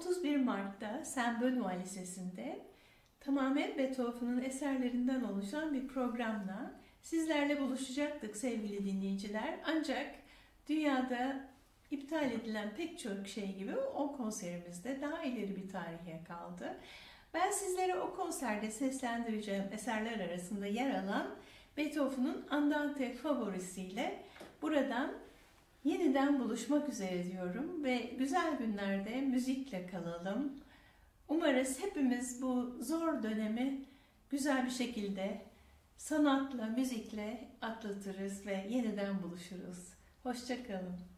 31 Mart'ta Saint-Benoît Lisesi'nde tamamen Beethoven'ın eserlerinden oluşan bir programla sizlerle buluşacaktık sevgili dinleyiciler. Ancak dünyada iptal edilen pek çok şey gibi o konserimizde daha ileri bir tarihe kaldı. Ben sizlere o konserde seslendireceğim eserler arasında yer alan Beethoven'ın Andante favorisiyle buradan yeniden buluşmak üzere diyorum ve güzel günlerde müzikle kalalım. Umarız hepimiz bu zor dönemi güzel bir şekilde sanatla, müzikle atlatırız ve yeniden buluşuruz. Hoşça kalın.